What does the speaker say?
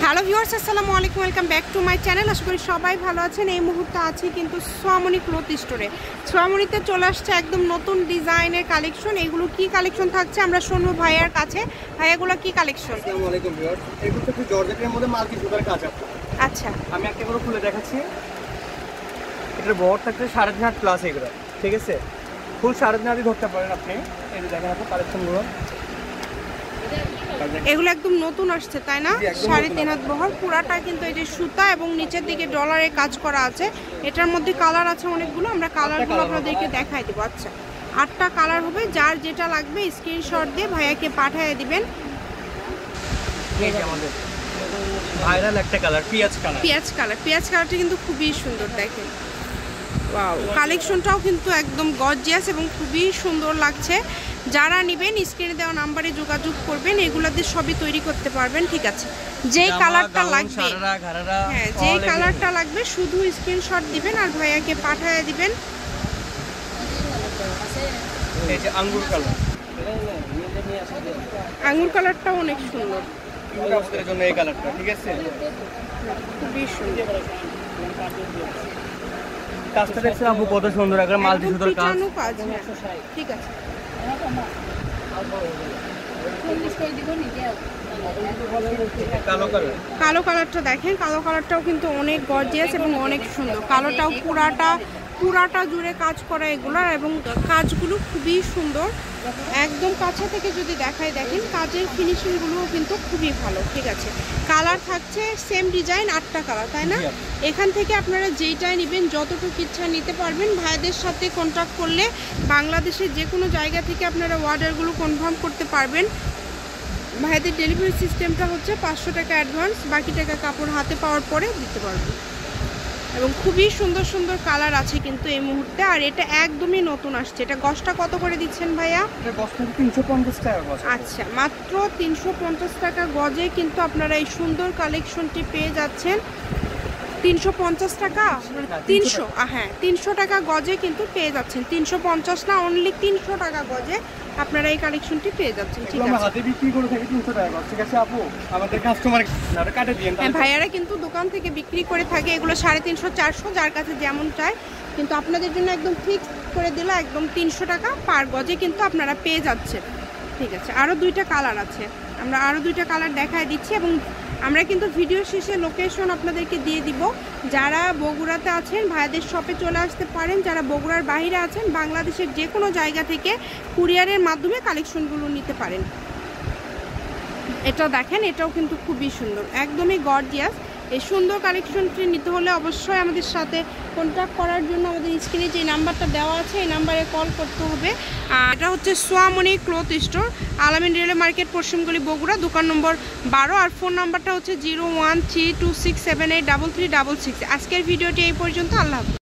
Hello viewers, আসসালামু আলাইকুম, welcome back to my channel. আশা করি সবাই ভালো আছেন। এই মুহূর্তে আছি কিন্তু সোয়ামণি ক্লথ স্টোরে। সোয়ামণিতে চলে আসছে একদম নতুন ডিজাইনের কালেকশন। এগুলো কি কালেকশন থাকছে আমরা শুনবো ভাইয়ার কাছে। ভাইয়াগুলো কি কালেকশন? আসসালামু আলাইকুম ভিউয়ার্স, এগুলো হচ্ছে জর্জেটের মধ্যে মাল্টি সুতার কাজ আছে। আচ্ছা, আমি একটা করে খুলে দেখাচ্ছি। এটার বহর থাকছে 3.5 প্লাস এগুলো, ঠিক আছে? ফুল 3.5 ধরতে পারেন আপনি। এই যে দেখেন আপনি কালেকশনগুলো, এগুলো একদম নতুন আসছে তাই না? 3.5 হাত বহর, পুরাটা কিন্তু এই যে সুতা এবং নিচের দিকে ডলারে কাজ করা আছে। এটার মধ্যে কালার আছে অনেকগুলো, আমরা কালারগুলো আপনাদেরকে দেখাই দেবো। আচ্ছা, 8টা কালার হবে। যার যেটা লাগবে স্ক্রিনশট দিয়ে ভাইয়াকে পাঠিয়ে দিবেন। এই যে আমাদের ভাইরাল একটা কালার, পিয়াজ কালারটা কিন্তু খুবই সুন্দর, দেখেন। ওয়াও, কালেকশনটাও কিন্তু একদম গর্জিয়াস এবং খুবই সুন্দর লাগছে। যারা নেবেন স্ক্রিনে দেওয়া নাম্বারে যোগাযোগ করবেন, এগুলা দিয়ে সবই তৈরি করতে পারবেন, ঠিক আছে? যেই কালারটা লাগবে, হ্যাঁ, যেই কালারটা লাগবে শুধু স্ক্রিনশট দিবেন আর ভাইয়াকে পাঠিয়ে দিবেন। এই যে আঙ্গুর কালার, আঙ্গুর কালারটাও অনেক সুন্দর। আপনাদের জন্য এই কালারটা, ঠিক আছে? খুবই সুন্দর কাজটা দেখছেন আপু কত সুন্দর, একটা মাল্টি সুতার কাজ, ঠিক আছে। কালো কালারটা দেখেন, কালো কালারটাও কিন্তু অনেক গর্জিয়াস এবং অনেক সুন্দর। কালোটাও পুরাটা জুড়ে কাজ করা এগুলো, এবং কাজগুলো খুবই সুন্দর। একদম কাছে থেকে যদি দেখায় দেখেন কাজের ফিনিশিংগুলোও কিন্তু খুবই ভালো, ঠিক আছে? কালার থাকছে সেম ডিজাইন, 8টা কালার, তাই না? এখান থেকে আপনারা যেইটাই নেবেন যতটুকু ইচ্ছা নিতে পারবেন। ভাইদের সাথে কন্ট্যাক্ট করলে বাংলাদেশের যে কোনো জায়গা থেকে আপনারা অর্ডারগুলো কনফার্ম করতে পারবেন। ভাইদের ডেলিভারি সিস্টেমটা হচ্ছে 500 টাকা অ্যাডভান্স, বাকি টাকা কাপড় হাতে পাওয়ার পরে দিতে পারবেন। এবং খুবই সুন্দর সুন্দর কালার আছে কিন্তু এই মুহূর্তে। আর এটা একদমই নতুন আসছে। এটা গজটা কত করে দিচ্ছেন ভাইয়া? এটা গজটা 350 টাকা গজ। আচ্ছা, মাত্র 350 টাকা গজে কিন্তু আপনারা এই সুন্দর কালেকশনটি পেয়ে যাচ্ছেন। 350 টাকা, 300, হ্যাঁ 300 টাকা গজে কিন্তু পেয়ে যাচ্ছেন। 350 না, অনলি 300 টাকা গজে আপনারা এই কালেকশনটি পেয়ে যাচ্ছেন, ঠিক আছে? হাতে বিক্রি করে থাকি 300 টাকা গজ, ঠিক আছে আপু? আমাদের কাস্টমার নাটা কাটে দিয়েন। হ্যাঁ, ভাইয়ারা কিন্তু দোকান থেকে বিক্রি করে থাকে এগুলো 350, 400, যার কাছে যেমন চায়। কিন্তু আপনাদের জন্য একদম ফিক্স করে দিলে একদম 300 টাকা পার গজে কিন্তু আপনারা পেয়ে যাচ্ছেন, ঠিক আছে? আরও 2টা কালার আছে, আমরা আরও 2টা কালার দেখায় দিচ্ছি। এবং আমরা কিন্তু ভিডিও শেষে লোকেশন আপনাদেরকে দিয়ে দিব। যারা বগুড়াতে আছেন ভাইদের শপে চলে আসতে পারেন। যারা বগুড়ার বাইরে আছেন বাংলাদেশের যে কোনো জায়গা থেকে কুরিয়ারের মাধ্যমে কালেকশনগুলো নিতে পারেন। এটা দেখেন, এটাও কিন্তু খুবই সুন্দর, একদমই গর্জিয়াস। এই সুন্দর কালেকশনটি নিতে হলে অবশ্যই আমাদের সাথে কন্ট্যাক্ট করার জন্য আমাদের স্ক্রিনে যে নাম্বারটা দেওয়া আছে এই নাম্বারে কল করতে হবে। এটা হচ্ছে Swamani cloth store, Alamin railway market, পশ্চিমগলি, বগুড়া, দোকান নম্বর 12। আর ফোন নাম্বারটা হচ্ছে 0132678336। আজকের ভিডিওটি এই পর্যন্ত। আল্লাহ হাফেজ।